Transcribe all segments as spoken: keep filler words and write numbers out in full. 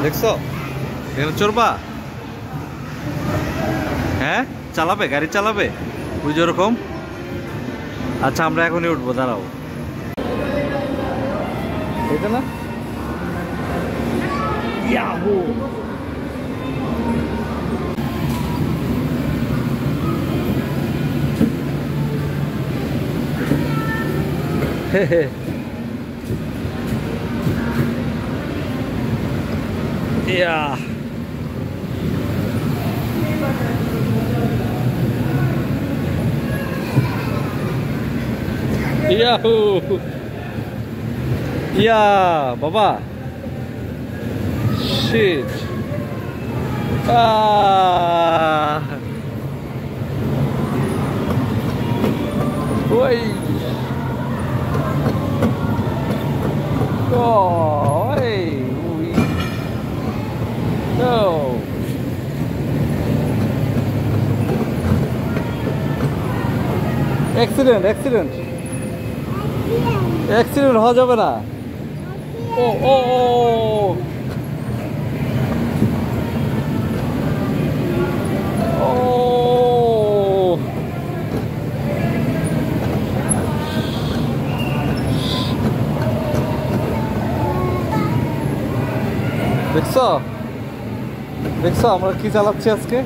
দেখছো এখানে চড়বা? হ্যাঁ চালাবে, গাড়ি চালাবে ওই যেরকম। আচ্ছা আমরা এখনই উঠবো, দাঁড়াও। এটা না ইয়াহু হে হে ইয়া ইয়াহু ইয়া বাবা শিট আহ ওই oh hey no accident accident accident হওয়া যাবে না। ও ও ও ও দেখছো দেখছো আমরা কি চালাচ্ছি আজকে।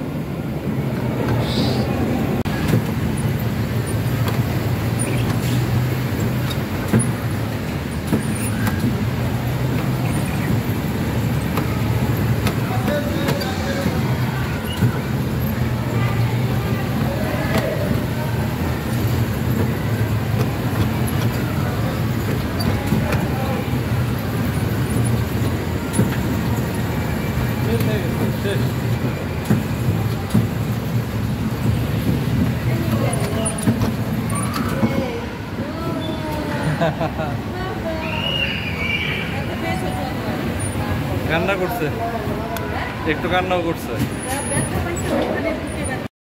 কান্না করছে, একটু কান্নাও করছে।